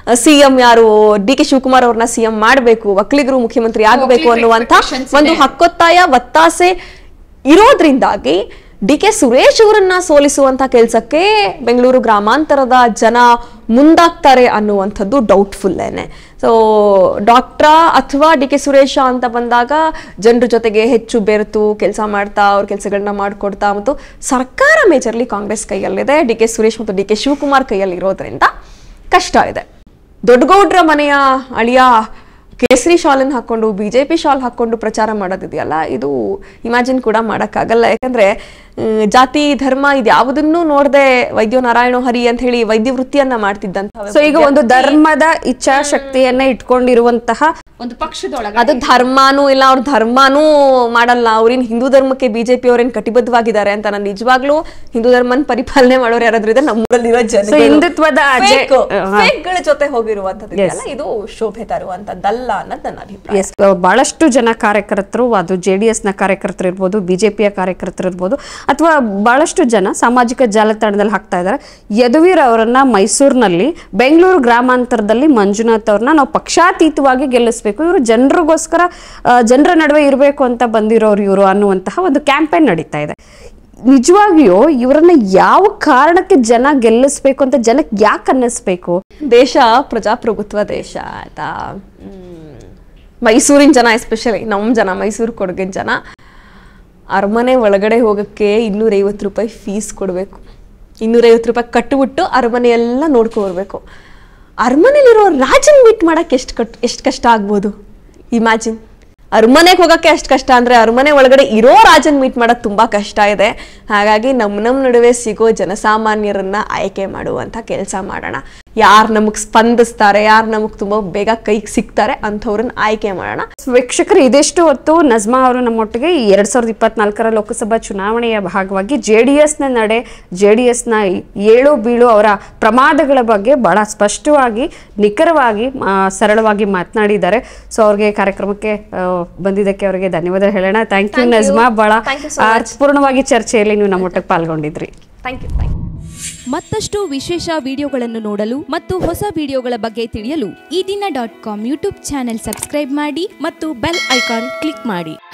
CM ಯಾರು DK ಶಿವಕುಮಾರ್ ಅವ್ರನ್ನ CM ಮಾಡಬೇಕು, ಒಕ್ಕಲಿಗರು ಮುಖ್ಯಮಂತ್ರಿ ಆಗಬೇಕು ಅನ್ನುವಂತ ಒಂದು ಹಕ್ಕೊತ್ತಾಯ, ಒತ್ತಾಸೆ ಇರೋದ್ರಿಂದಾಗಿ DK ಸುರೇಶ್ ಅವರನ್ನ ಸೋಲಿಸುವಂತ ಕೆಲಸಕ್ಕೆ ಬೆಂಗಳೂರು ಗ್ರಾಮಾಂತರದ ಜನ ಮುಂದಾಗ್ತಾರೆ ಅನ್ನುವಂಥದ್ದು ಡೌಟ್ಫುಲ್ಲೇನೆ. ಸೊ ಡಾಕ್ಟ್ರ ಅಥವಾ DK ಸುರೇಶ ಅಂತ ಬಂದಾಗ ಜನರ ಜೊತೆಗೆ ಹೆಚ್ಚು ಬೆರೆತು ಕೆಲಸ ಮಾಡ್ತಾ, ಅವ್ರ ಕೆಲಸಗಳನ್ನ ಮಾಡಿಕೊಡ್ತಾ, ಮತ್ತು ಸರ್ಕಾರ ಮೇಜರ್ಲಿ ಕಾಂಗ್ರೆಸ್ ಕೈಯಲ್ಲಿದೆ, DK ಸುರೇಶ್ ಮತ್ತು DK ಶಿವಕುಮಾರ್ ಕೈಯಲ್ಲಿ ಇರೋದ್ರಿಂದ ಕಷ್ಟ ಇದೆ. ದೊಡ್ಡಗೌಡ್ರ ಮನೆಯ ಅಳಿಯ ಕೇಸರಿ ಶಾಲನ್ನು ಹಾಕೊಂಡು BJP ಶಾಲ್ ಹಾಕೊಂಡು ಪ್ರಚಾರ ಮಾಡೋದಿದೆಯಲ್ಲ, ಇದು ಇಮ್ಯಾಜಿನ್ ಕೂಡ ಮಾಡೋಕ್ಕಾಗಲ್ಲ. ಯಾಕಂದ್ರೆ ಜಾತಿ, ಧರ್ಮ ಇದ್ಯಾವುದನ್ನು ನೋಡದೆ ವೈದ್ಯೋ ನಾರಾಯಣ ಹರಿ ಅಂತ ಹೇಳಿ ವೈದ್ಯ ವೃತ್ತಿಯನ್ನ ಮಾಡ್ತಿದ್ದಂತ. ಸೊ ಈಗ ಒಂದು ಧರ್ಮದ ಇಚ್ಛಾಶಕ್ತಿಯನ್ನ ಇಟ್ಕೊಂಡಿರುವಂತಹ ಒಂದು ಪಕ್ಷದೊಳಗೆ ಅದು ಧರ್ಮಾನೂ ಇಲ್ಲ, ಅವ್ರ ಧರ್ಮಾನೂ ಮಾಡಲ್ಲ, ಅವ್ರೇನ್ ಹಿಂದೂ ಧರ್ಮಕ್ಕೆ BJP ಅವ್ರೇನ್ ಕಟಿಬದ್ಧವಾಗಿದ್ದಾರೆ ಅಂತ. ನಾನು ನಿಜವಾಗ್ಲೂ ಹಿಂದೂ ಧರ್ಮನ ಪರಿಪಾಲನೆ ಮಾಡೋರು ಯಾರಾದ್ರೂ ನಮ್ಮೂರಲ್ಲಿರೋ ಜನ ಹಿಂದುತ್ವದ ಜೊತೆ ಹೋಗಿರುವಂತದ್ದು ಇದು ಶೋಭೆ ತರುವಂತದ್ದಲ್ಲ ಅನ್ನೋದು ನನ್ನ ಅಭಿಪ್ರಾಯ. ಬಹಳಷ್ಟು ಜನ ಕಾರ್ಯಕರ್ತರು, ಅದು JDS ನ ಕಾರ್ಯಕರ್ತರು ಇರ್ಬೋದು, BJP ಯ ಕಾರ್ಯಕರ್ತರು ಇರ್ಬೋದು, ಅಥವಾ ಬಹಳಷ್ಟು ಜನ ಸಾಮಾಜಿಕ ಜಾಲತಾಣದಲ್ಲಿ ಹಾಕ್ತಾ ಇದ್ದಾರೆ, ಯದುವೀರ್ ಅವರನ್ನ ಮೈಸೂರಿನಲ್ಲಿ, ಬೆಂಗಳೂರು ಗ್ರಾಮಾಂತರದಲ್ಲಿ ಮಂಜುನಾಥ್ ಅವ್ರನ್ನ ನಾವು ಪಕ್ಷಾತೀತವಾಗಿ ಗೆಲ್ಲಿಸ್ಬೇಕು, ಇವರು ಜನರಿಗೋಸ್ಕರ, ಜನರ ನಡುವೆ ಇರಬೇಕು ಅಂತ ಬಂದಿರೋರು ಇವರು ಅನ್ನುವಂತಹ ಒಂದು ಕ್ಯಾಂಪೇನ್ ನಡೀತಾ ಇದೆ. ನಿಜವಾಗಿಯೂ ಇವರನ್ನ ಯಾವ ಕಾರಣಕ್ಕೆ ಜನ ಗೆಲ್ಲಿಸ್ಬೇಕು ಅಂತ ಜನಕ್ಕೆ ಯಾಕೆ ಅನ್ನಿಸ್ಬೇಕು? ದೇಶ ಪ್ರಜಾಪ್ರಭುತ್ವ ದೇಶ ಆಯ್ತಾ. ಮೈಸೂರಿನ ಜನ, ಎಸ್ಪೆಷಲಿ ನಮ್ಮ ಜನ, ಮೈಸೂರು ಕೊಡಗಿನ ಜನ ಅರಮನೆ ಒಳಗಡೆ ಹೋಗೋಕ್ಕೆ 250 ರೂಪಾಯಿ ಫೀಸ್ ಕೊಡಬೇಕು. 250 ರೂಪಾಯಿ ಕಟ್ಟಿಬಿಟ್ಟು ಅರಮನೆ ಎಲ್ಲ ನೋಡ್ಕೊಬರ್ಬೇಕು. ಅರಮನೆಲಿರೋ ರಾಜನ್ ಮೀಟ್ ಮಾಡೋಕ್ಕೆ ಎಷ್ಟು ಕಷ್ಟ ಆಗ್ಬೋದು ಇಮ್ಯಾಜಿನ್. ಅರಮನೆಗೆ ಹೋಗೋಕ್ಕೆ ಅಷ್ಟು ಕಷ್ಟ ಅಂದರೆ ಅರಮನೆ ಒಳಗಡೆ ಇರೋ ರಾಜನ್ ಮೀಟ್ ಮಾಡೋದು ತುಂಬ ಕಷ್ಟ ಇದೆ. ಹಾಗಾಗಿ ನಮ್ಮ ನಡುವೆ ಸಿಗೋ ಜನಸಾಮಾನ್ಯರನ್ನ ಆಯ್ಕೆ ಮಾಡುವಂಥ ಕೆಲಸ ಮಾಡೋಣ. ಯಾರು ನಮಗೆ ಸ್ಪಂದಿಸ್ತಾರೆ, ಯಾರು ನಮಗೆ ತುಂಬ ಬೇಗ ಕೈಗೆ ಸಿಗ್ತಾರೆ ಅಂಥವ್ರನ್ನ ಆಯ್ಕೆ ಮಾಡೋಣ. ವೀಕ್ಷಕರು, ಇದಿಷ್ಟು ಹೊತ್ತು ನಜ್ಮಾ ಅವರು ನಮ್ಮೊಟ್ಟಿಗೆ 2024ರ ಲೋಕಸಭಾ ಚುನಾವಣೆಯ ಭಾಗವಾಗಿ JDSನ ಏಳು ಬೀಳು ಅವರ ಪ್ರಮಾದಗಳ ಬಗ್ಗೆ ಬಹಳ ಸ್ಪಷ್ಟವಾಗಿ, ನಿಖರವಾಗಿ, ಸರಳವಾಗಿ ಮಾತನಾಡಿದ್ದಾರೆ. ಸೊ ಅವ್ರಿಗೆ ಕಾರ್ಯಕ್ರಮಕ್ಕೆ ಬಂದಿದ್ದಕ್ಕೆ ಅವರಿಗೆ ಧನ್ಯವಾದ ಹೇಳೋಣ. Thank you Najma. ಬಹಳ ಅರ್ಥಪೂರ್ಣವಾಗಿ ಚರ್ಚೆಯಲ್ಲಿ ನೀವು ನಮ್ಮೊಟ್ಟಿಗೆ ಪಾಲ್ಗೊಂಡಿದ್ರಿ. Thank you. ಮತ್ತಷ್ಟು ವಿಶೇಷ ವಿಡಿಯೋಗಳನ್ನು ನೋಡಲು ಮತ್ತು ಹೊಸ ವಿಡಿಯೋಗಳ ಬಗ್ಗೆ ತಿಳಿಯಲು ಈ ದಿನ .com ಯೂಟ್ಯೂಬ್ ಚಾನೆಲ್ ಸಬ್ಸ್ಕ್ರೈಬ್ ಮಾಡಿ ಮತ್ತು ಬೆಲ್ ಐಕಾನ್ ಕ್ಲಿಕ್ ಮಾಡಿ.